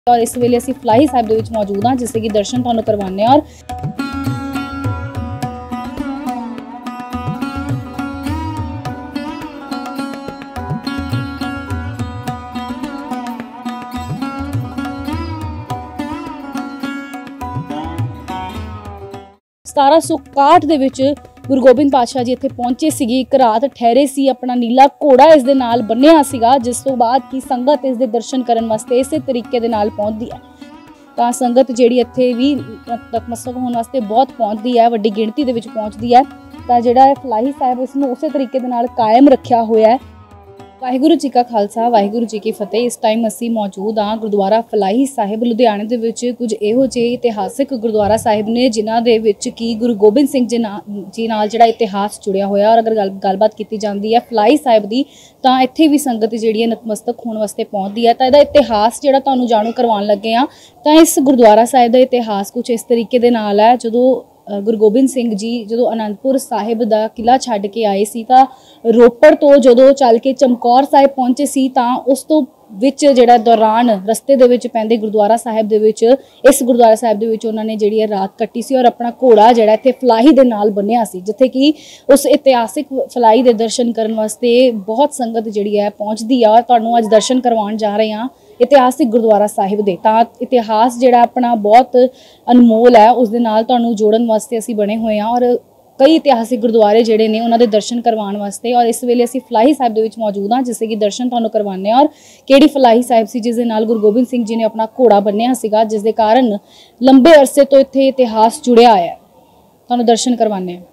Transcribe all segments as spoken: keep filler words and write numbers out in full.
और इस वेले असीं फलाही साहिब दे विच मौजूद हाँ, जिससे कि दर्शन तुहानूं करवाने और सतारा सौ इकाहठ दे विच गुरु गोबिंद पातशाह जी इत्थे पहुंचे सीगे, एक रात ठहरे सी, अपना नीला घोड़ा इस दे नाल बन्निया सीगा, जिस तो बाद की संगत इस दे दर्शन करन वास्ते इसे तरीके दे नाल पहुंचदी है। तां संगत जिहड़ी इत्थे भी नतमस्तक होण वास्ते बहुत पहुंचदी है, वड्डी गिणती दे विच पहुंचदी है। तां जिहड़ा फलाही साहिब इसनूं उसे तरीके दे नाल कायम रखिया होया है। वाहिगुरू जी का खालसा, वाहिगुरू जी की फतेह। इस टाइम असीं मौजूद हाँ गुरुद्वारा फलाही साहिब लुधियाने दे विच कुछ इहो ਜਿਹੇ इतिहासिक गुरुद्वारा साहिब ने जिन्हां दे विच कि गुरु गोबिंद सिंह जी नाल जी नाल जिहड़ा इतिहास जुड़िया होया। और अगर गल गलबात की जाती है फलाही साहिब की, तां इत्थे भी संगत जिहड़ी नतमस्तक होण वास्ते पहुंचदी है। तां इहदा इतिहास जिहड़ा तुहानूं जाणू करवाउण लगे हाँ, तां इस गुरुद्वारा साहिब का इतिहास कुछ इस तरीके दे नाल है। जदों गुरु गोबिंद सिंह जी जो आनंदपुर साहिब का किला छड्ड के आए सी, तां रोपड़ तो जो चल के चमकौर साहिब पहुंचे सी, तां उस तो विच जिहड़ा दौरान रस्ते दे विच पैंदे गुरुद्वारा साहिब दे विच इस गुरुद्वारा साहिब दे विच उन्होंने जिहड़ी रात कट्टी सी और अपना घोड़ा जिहड़ा इत्थे फलाही दे नाल बन्निया सी, जिथे कि उस इतिहासिक फलाही दे दर्शन करन वास्ते बहुत संगत जिहड़ी है पहुंचदी आ। तुहानूं अज दर्शन करवाउण जा रहे हां इतिहासिक गुरुद्वारा साहिब दे। तां इतिहास जिहड़ा अपना बहुत अनमोल है, उस दे नाल तुहानूं जोड़न वास्ते असीं बने होए हां और कई इतिहासिक गुरुद्वारे जिहड़े ने उन्हां दे दर्शन करवाउण वास्ते। और इस वेले असीं फलाही साहिब दे विच मौजूद हाँ, जिससे कि दर्शन तुहानूं करवाने और किहड़ी फलाही साहिब सी जिस दे नाल गुरु गोबिंद सिंह जी ने अपना घोड़ा बन्निया सीगा, जिस दे कारण लंबे अरसे तो इत्थे इतिहास जुड़िया है। तुहानूं दर्शन करवाने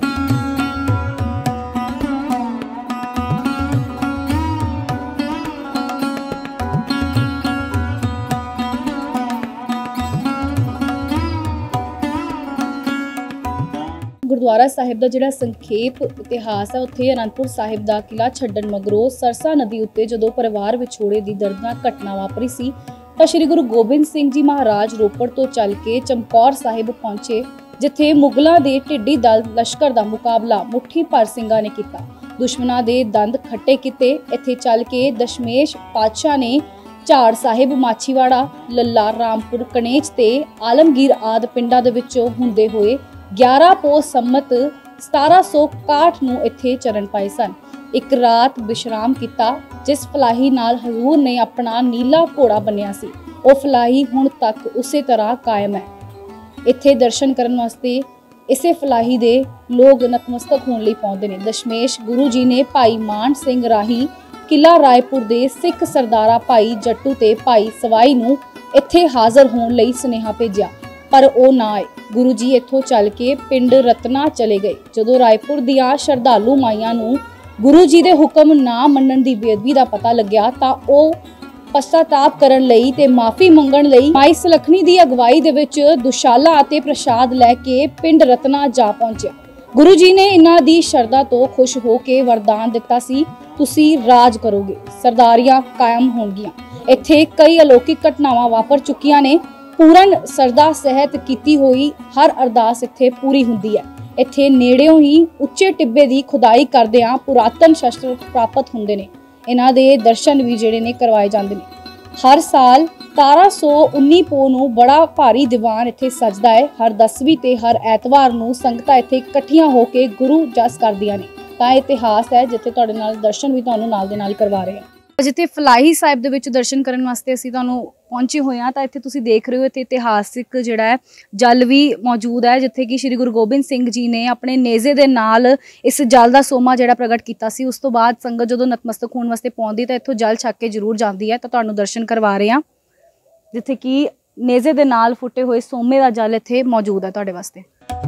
गुरुद्वारा साहिब का जिहड़ा संखेप इतिहास है, उत्थे आनंदपुर साहिब का किला छड्डण मगरों सरसा नदी उत्ते जदों परिवार विछोड़े की दर्दनाक घटना वापरी सी, तां श्री गुरु गोबिंद सिंह जी महाराज रोपड़ तो चल के चमकौर साहिब पहुंचे, जिथे मुगलों के ढिड्डी दल लश्कर का मुकाबला मुट्ठी भर सिंघां ने किया। दुश्मनां दे दंद खट्टे किते। इत्थे चल के दशमेश पातशाह ने झाड़ साहिब, माछीवाड़ा, लल्ला, रामपुर, कनेच ते आलमगीर आदि पिंडां दे विचों हुंदे होए ग्यारह पो सम्मत सतारा सौ इकाहठ नूं इत्थे चरण पाए सन। एक रात विश्राम किया, जिस फलाही नाल हजूर ने अपना नीला घोड़ा बन्निया सी, वो फलाही हुण तक उसे तरह कायम है। इत्थे दर्शन करन वास्ते इसे फलाही दे लोग नतमस्तक होण लई पहुंचदे ने। दशमेश गुरु जी ने भाई मान सिंह राही किला रायपुर दे सिख सरदारा भाई जट्टू ते भाई सवाई नूं इत्थे हाज़र होण लई सुनेहा भेजिया, पर वो ना आए। गुरु जी इत्थों चल के पिंड रतना चले गए। जदों रायपुर दियां श्रद्धालु माइयां नूं गुरु जी दे हुक्म ना मनण दी बेअदबी दा पता लग्या, तां ओ पश्चाताप करन लई ते माफी मंगण लई माई सलखनी दी अगवाई दे विच दुशाला अते प्रसाद लैके पिंड रतना जा पहुंचे। गुरु जी ने इन्हां दी शरधा तो खुश हो के वरदान दिता सी, तुसी राज करोगे, सरदारियां कायम होणगियां। इत्थे कई अलौकिक घटनावां वापर चुकियां ने। पूर्ण सरदा सहित कीती हुई हर अरदास इत्थे पूरी हुंदी है। इत्थे नेड़ियों ही उच्चे टिब्बे दी खुदाई करदिआं पुरातन शस्त्र प्राप्त हुंदे ने। इन्हां दे दर्शन भी जिहड़े ने करवाए जांदे ने। हर साल सतारा सौ उन्नी पो नूं बड़ा भारी दीवान इत्थे सजदा है। हर दसवीं ते हर ऐतवार नूं संगतां इत्थे इकट्ठियां होके गुरु जस करदियां ने। तां इतिहास है जिथे तुहाडे नाल दर्शन भी तुहानूं नाल दे नाल करवा रहे हैं। जिथे फलाही साहिब दे विच दर्शन करन वास्ते असीं तुहानूं पहुंचे हुए हैं, तां इत्थे तुसीं देख रहे हो इत्थे इतिहासिक जिहड़ा है जल भी मौजूद है, जिथे कि श्री गुरु गोबिंद सिंह जी ने अपने नेज़े दे नाल इस जल का सोमा जिहड़ा प्रगट किया सी। उस तो बाद संगत जदों नतमस्तक होण वास्ते पहुंचदी तां इत्थों जल छक के जरूर जाती है। तां तुहानूं दर्शन करवा रहे हैं, जिथे कि नेज़े दे नाल फुटे हुए सोमे का जल इत्थे मौजूद है तुहाडे वास्ते।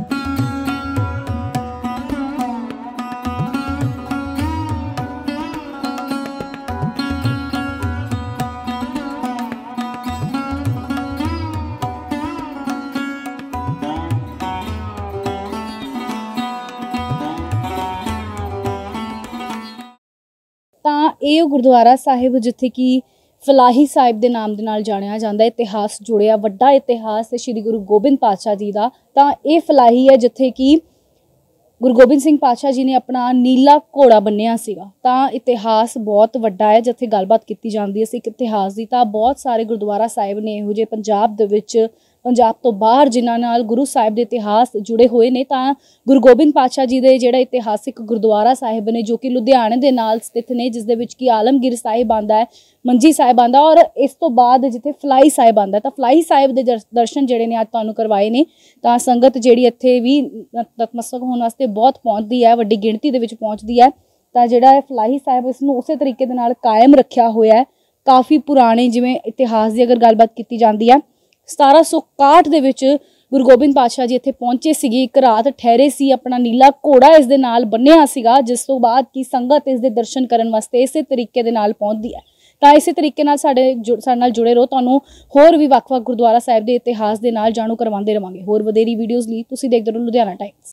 तां ये गुरुद्वारा साहिब जिथे कि फलाही साहिब के नाम के नाल जानिया जाता है, इतिहास जुड़िया वड्डा इतिहास है श्री गुरु गोबिंद पातशाह जी का। तां ये फलाही है जिथे कि ਗੁਰੂ ਗੋਬਿੰਦ ਸਿੰਘ ਪਾਤਸ਼ਾਹ ਜੀ ਨੇ ਆਪਣਾ ਨੀਲਾ ਘੋੜਾ ਬੰਨਿਆ ਸੀਗਾ। ਤਾਂ ਇਤਿਹਾਸ ਬਹੁਤ ਵੱਡਾ ਹੈ। ਜਿੱਥੇ ਗੱਲਬਾਤ ਕੀਤੀ ਜਾਂਦੀ ਹੈ ਸਿੱਖ ਇਤਿਹਾਸ ਦੀ, ਤਾਂ ਬਹੁਤ ਸਾਰੇ ਗੁਰਦੁਆਰਾ ਸਾਹਿਬ ਨੇ ਇਹੋ ਜਿਹੇ ਪੰਜਾਬ ਦੇ ਵਿੱਚ, ਪੰਜਾਬ ਤੋਂ ਬਾਹਰ, ਜਿਨ੍ਹਾਂ ਨਾਲ ਗੁਰੂ ਸਾਹਿਬ ਦੇ ਇਤਿਹਾਸ ਜੁੜੇ ਹੋਏ ਨੇ। ਤਾਂ ਗੁਰੂ ਗੋਬਿੰਦ ਪਾਤਸ਼ਾਹ ਜੀ ਦੇ ਜਿਹੜਾ ਇਤਿਹਾਸਿਕ ਗੁਰਦੁਆਰਾ ਸਾਹਿਬ ਨੇ, ਜੋ ਕਿ ਲੁਧਿਆਣੇ ਦੇ ਨਾਲ ਸਥਿਤ ਨੇ, ਜਿਸ ਦੇ ਵਿੱਚ ਕਿ ਆਲਮਗੀਰ ਸਾਹਿਬ ਆਉਂਦਾ ਹੈ, ਮੰਜੀ ਸਾਹਿਬ ਆਉਂਦਾ, ਔਰ ਇਸ ਤੋਂ ਬਾਅਦ ਜਿੱਥੇ ਫਲਾਈ ਸਾਹਿਬ ਆਉਂਦਾ। ਤਾਂ ਫਲਾਈ ਸਾਹਿਬ ਦੇ ਦਰਸ਼ਨ ਜਿਹੜੇ ਨੇ ਅੱਜ ਤੁਹਾਨੂੰ ਕਰਵਾਏ ਨੇ। ਤਾਂ ਸੰਗਤ ਜਿਹੜੀ ਇੱਥੇ ਵੀ ਨਤਮਸਤਕ ਹੋਣ ਵਾਸਤੇ ਬਹੁਤ ਪਹੁੰਚਦੀ ਹੈ, ਵੱਡੀ ਗਿਣਤੀ ਦੇ ਵਿੱਚ ਪਹੁੰਚਦੀ ਹੈ। ਤਾਂ ਜਿਹੜਾ ਇਹ ਫਲਾਈ ਸਾਹਿਬ, ਇਸ ਨੂੰ ਉਸੇ ਤਰੀਕੇ ਦੇ ਨਾਲ ਕਾਇਮ ਰੱਖਿਆ ਹੋਇਆ ਹੈ। ਕਾਫੀ ਪੁਰਾਣੇ, ਜਿਵੇਂ ਇਤਿਹਾਸ ਦੀ ਅਗਰ ਗੱਲਬਾਤ ਕੀਤੀ ਜਾਂਦੀ ਹੈ, ਸਤਾਰਾਂ ਸੌ ਇਕਾਹਠ ਦੇ ਵਿੱਚ ਗੁਰੂ ਗੋਬਿੰਦ ਪਾਤਸ਼ਾਹ ਜੀ ਇੱਥੇ ਪਹੁੰਚੇ ਸੀਗੇ, ਇੱਕ ਰਾਤ ਠਹਿਰੇ ਸੀ, ਆਪਣਾ ਨੀਲਾ ਘੋੜਾ ਇਸ ਦੇ ਨਾਲ ਬੰਨਿਆ ਸੀਗਾ, ਜਿਸ ਤੋਂ ਬਾਅਦ ਕਿ ਸੰਗਤ ਇਸ ਦੇ ਦਰਸ਼ਨ ਕਰਨ ਵਾਸਤੇ ਇਸੇ ਤਰੀਕੇ ਦੇ ਨਾਲ ਪਹੁੰਚਦੀ ਹੈ। ਤਾਂ ਇਸੇ ਤਰੀਕੇ ਨਾਲ ਸਾਡੇ ਸਾਡੇ ਨਾਲ ਜੁੜੇ ਰਹੋ। ਤੁਹਾਨੂੰ ਹੋਰ ਵੀ ਵੱਖ-ਵੱਖ ਗੁਰਦੁਆਰਾ ਸਾਹਿਬ ਦੇ ਇਤਿਹਾਸ ਦੇ ਨਾਲ ਜਾਣੂ ਕਰਵਾਉਂਦੇ ਰਵਾਂਗੇ। ਹੋਰ ਵਧੇਰੀ ਵੀਡੀਓਜ਼ ਲਈ ਤੁਸੀਂ ਦੇਖਦੇ ਰਹੋ ਲੁਧਿਆਣਾ ਟਾਈਮਸ।